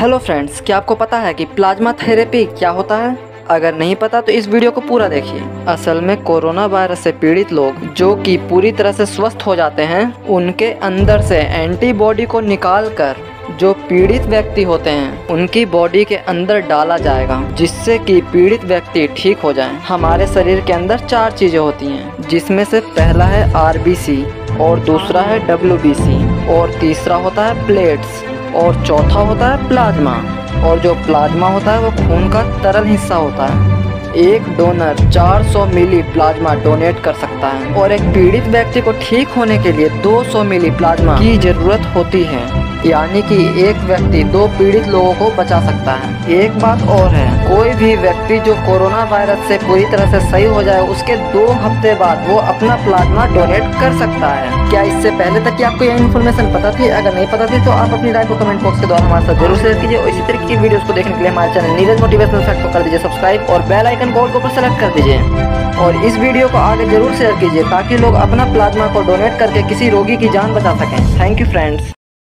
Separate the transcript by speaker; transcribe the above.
Speaker 1: Hello friends, क्या आपको पता है कि प्लाज्मा थेरेपी क्या होता है? अगर नहीं पता तो इस वीडियो को पूरा देखिए। असल में कोरोना वायरस से पीड़ित लोग जो कि पूरी तरह से स्वस्थ हो जाते हैं, उनके अंदर से एंटीबॉडी को निकालकर जो पीड़ित व्यक्ति होते हैं उनकी बॉडी के अंदर डाला जाएगा, जिससे कि पीड़ित व्यक्ति ठीक हो जाएं। हमारे शरीर के अंदर 4 चीज़ें होती हैं, जिसमें से पहला है RBC और दूसरा है WBC और तीसरा होता है प्लेट्स और चौथा होता है प्लाज्मा। और जो प्लाज्मा होता है वो खून का तरल हिस्सा होता है। एक डोनर 400 मिली प्लाज्मा डोनेट कर सकता है और एक पीड़ित व्यक्ति को ठीक होने के लिए 200 मिली प्लाज्मा की जरूरत होती है, यानी कि एक व्यक्ति 2 पीड़ित लोगों को बचा सकता है। एक बात और है, कोई भी व्यक्ति जो कोरोना वायरस से पूरी तरह से सही हो जाए उसके 2 हफ्ते बाद वो अपना प्लाज्मा डोनेट कर सकता है। क्या इससे पहले तक की आपको यह इन्फॉर्मेशन पता थी? अगर नहीं पता थी तो आप अपनी राय को कमेंट बॉक्स के द्वारा हमारे साथ जरूर शेयर कीजिए और इसी तरह की वीडियोस को देखने के लिए हमारे चैनल नीरज मोटिवेशनल फैक्ट को कर दीजिए सब्सक्राइब और बेल आइकन को ऑल के ऊपर सेलेक्ट कर दीजिए। और इस वीडियो को आगे जरूर शेयर कीजिए ताकि लोग अपना प्लाज्मा को डोनेट करके किसी रोगी की जान बचा सकें। Thank you friends.